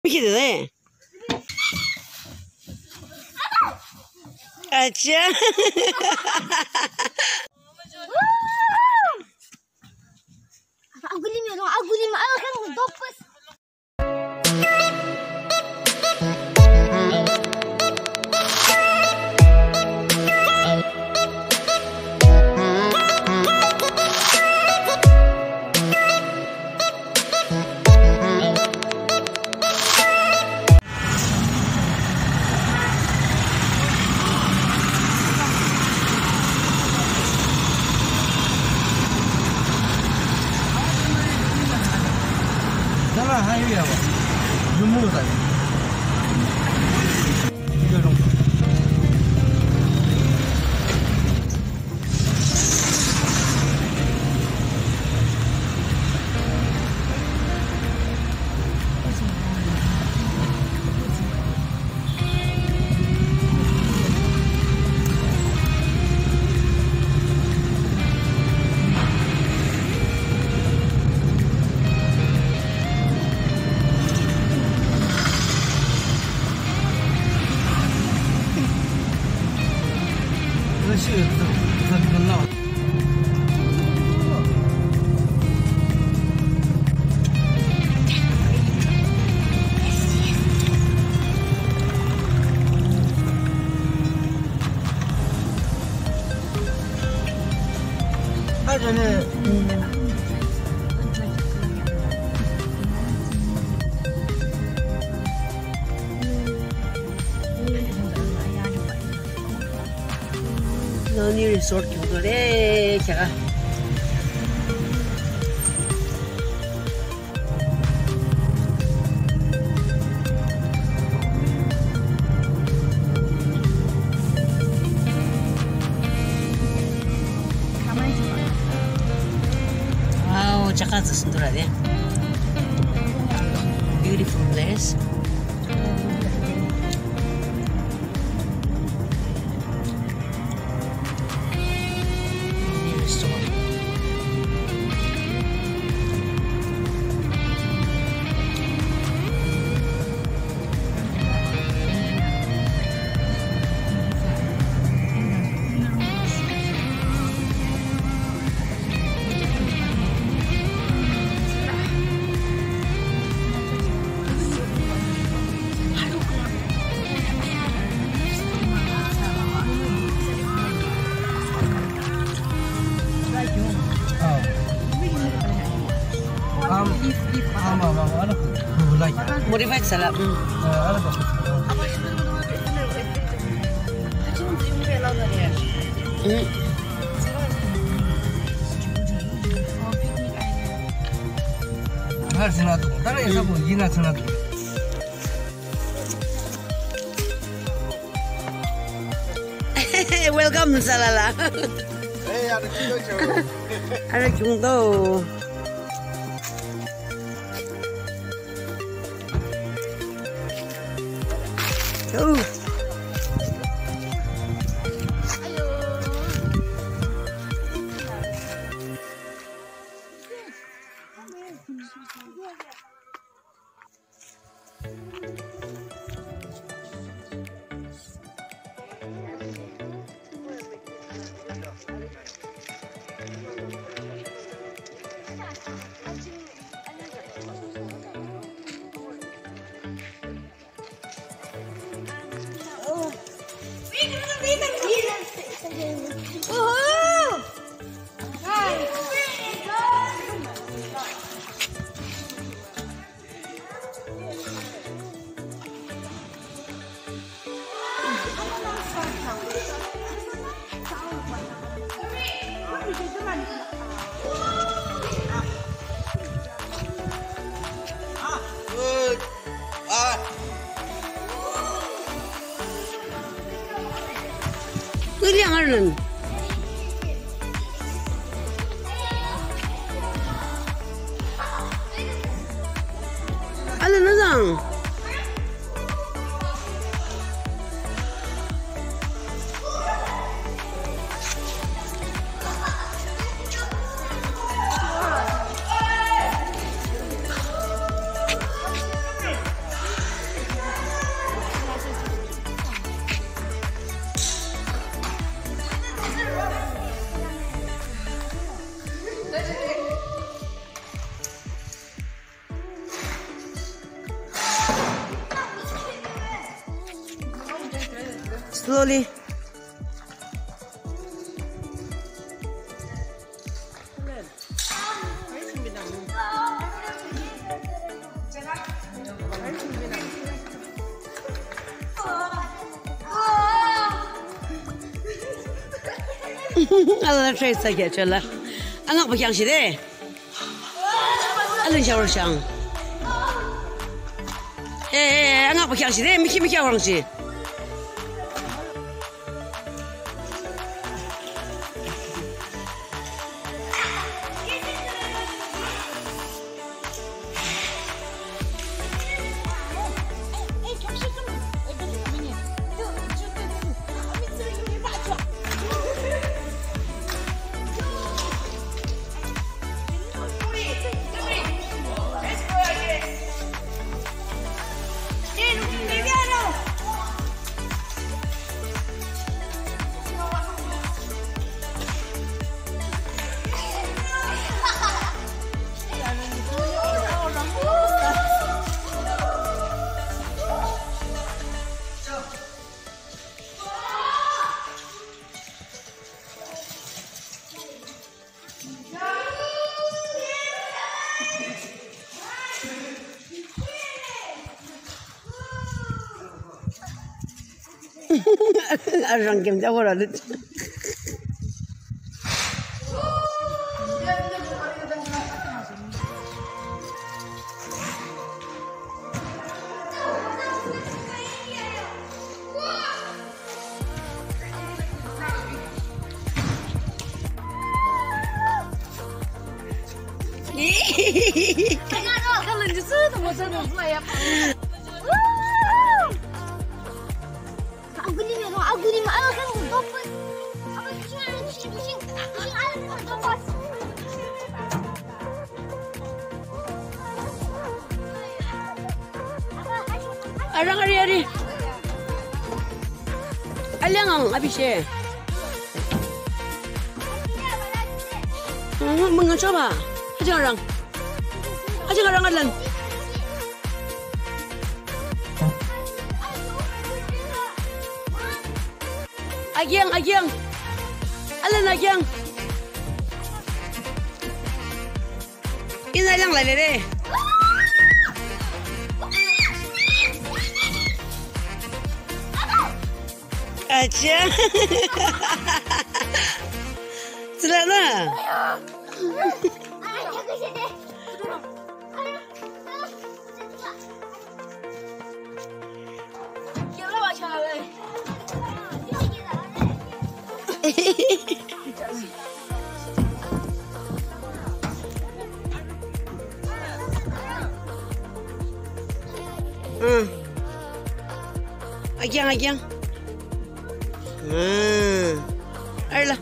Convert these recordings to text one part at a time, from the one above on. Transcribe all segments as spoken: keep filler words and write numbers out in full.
है अच्छा أقول لي أقول لي أنا كان ضبط 还有呀，有木的，这种。这是这这个闹。他这呢，嗯。 너니 리조트 그래 제가 와우 자카르타 순두라네 beautiful place. Modified salad. Mm. Mm. Welcome Salala. Hey, ada kita. Ada jungto. Oh. William Arlen. Arlen nasaan? slowly. Allah try saja celah. Angak berkiang sih deh. Alun jauh sang. Eh, angak berkiang sih deh. Miki miki orang sih. Orang game jauh lah. Kalau justru tu macam tu ya. Aku ni memang aku ni malah kan dapat. Apa kucing ada kucing kucing kucing ada dapat. Arang hari hari. Alang ang abisye. Hmm, mengacoba. Aja orang. Aja orang alang. Agiang, agiang. Alan agiang. Ina lang lale re. Aja. Sudah lah. Hmm. Agiang, agiang. Hmm. Ayolah.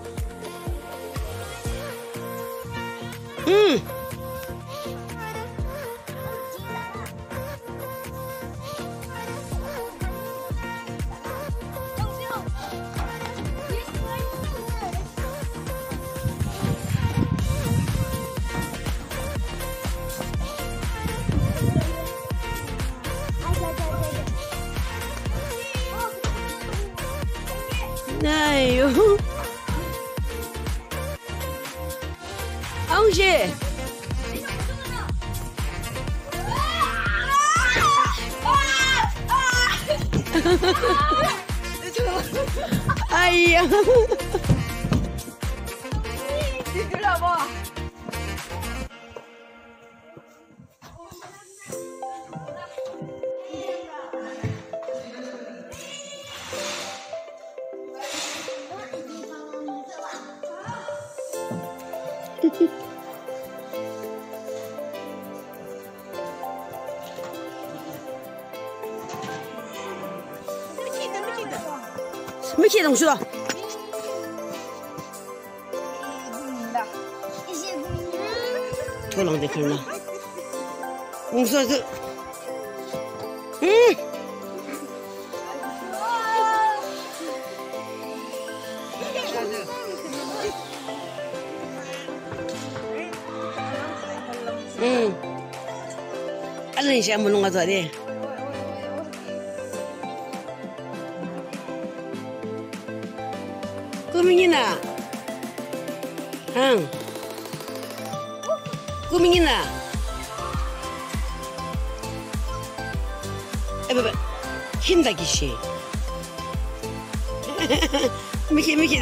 Hmm. Ayo. Ông gì? Ai ya.没切东西了。多冷的天呐！你说这，嗯。嗯，俺人羡慕弄个这的。 꾸민이나. 응. 꾸민이나. 에봐봐. 킨다 기시. 미키 미키.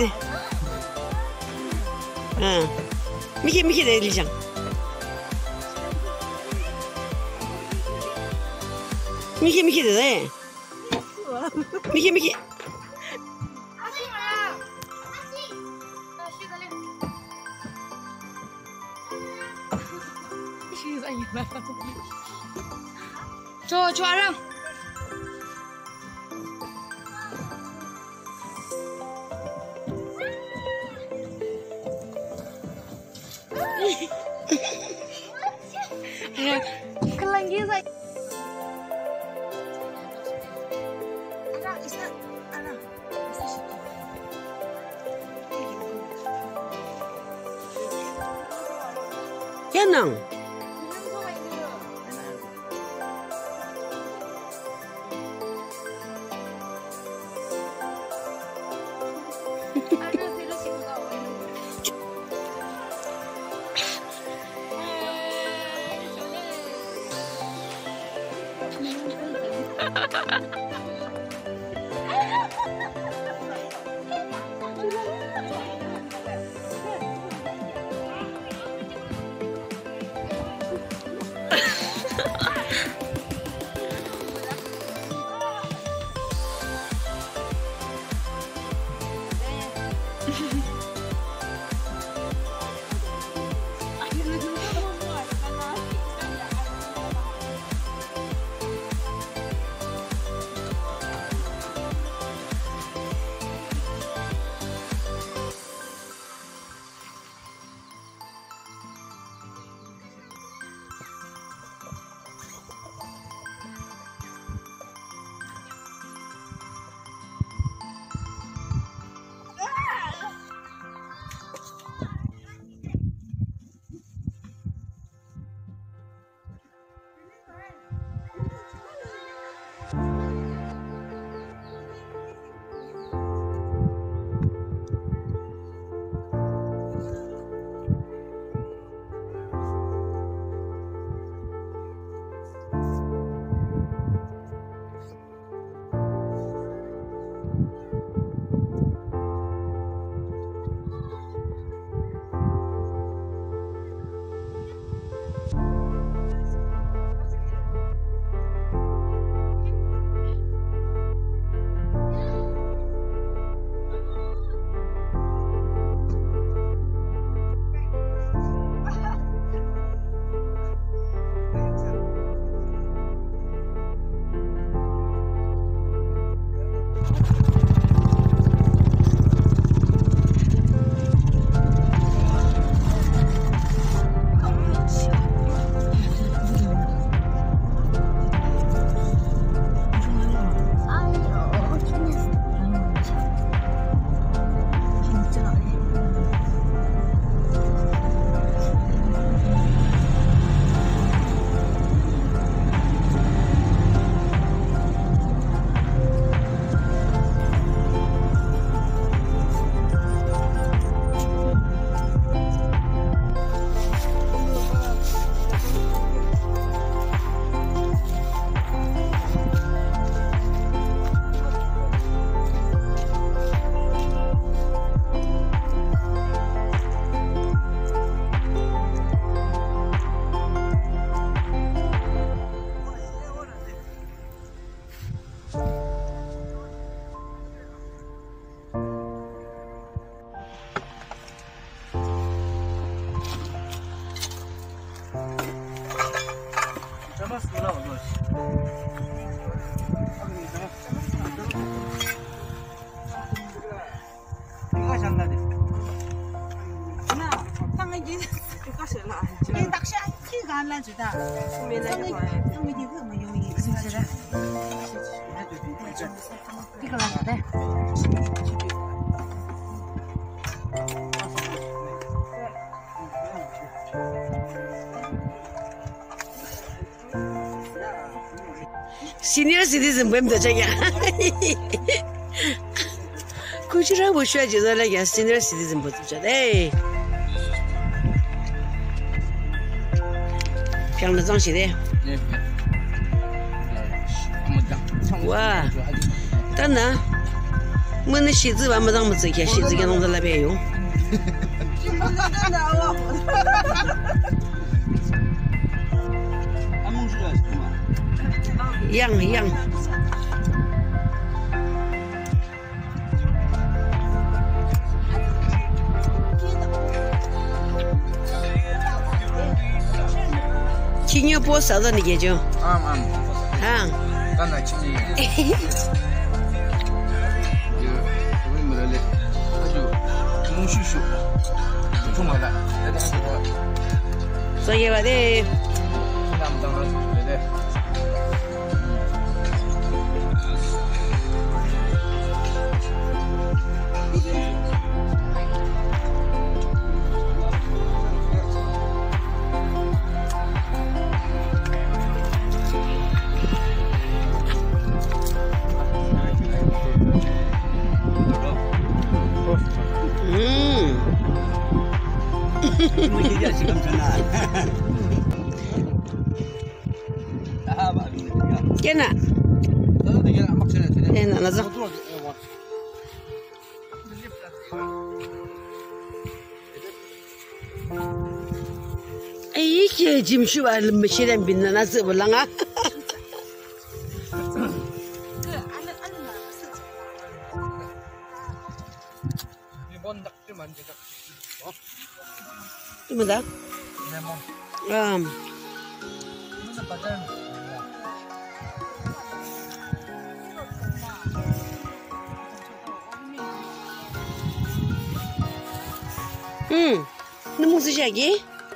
응. 미키 미키 내리장. 미키 미키 돼. 미키 미키. 저, 저 알람. Kelang gitu. Anak, isa, anak. 야낭. 이거 나야 돼. Senior citizen belum dah cakap. kuchira bu shua jiza la ya senior citizen bu tuja de pyang de zang shi de wa dan na mun de shi zi ba ma zang mu zi ke shi zi ge nong de la bei yong样样。青牛波烧的那个就， 啊啊， 啊， 当然青牛，就我们没得嘞，他就弄叔叔，出门了，来点这个， 所以话的， 那么当然对的。Kena. Enak nazar. Ay ki jimshu al meshiren binna nasıl bulanga. Gimana? Um. Hmm. Nemu lagi?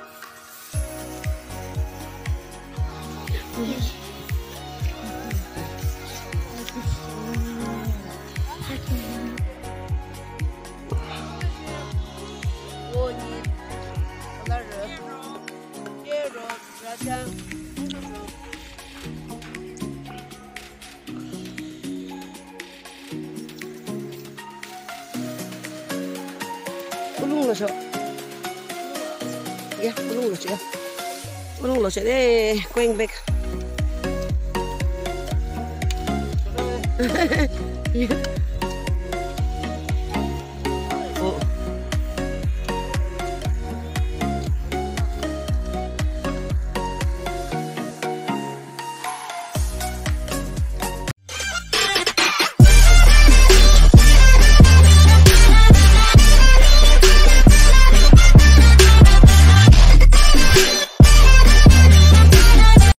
Ulung lo so. Ya, ulung lo ya. Ulung lo deh, going back. Yeah.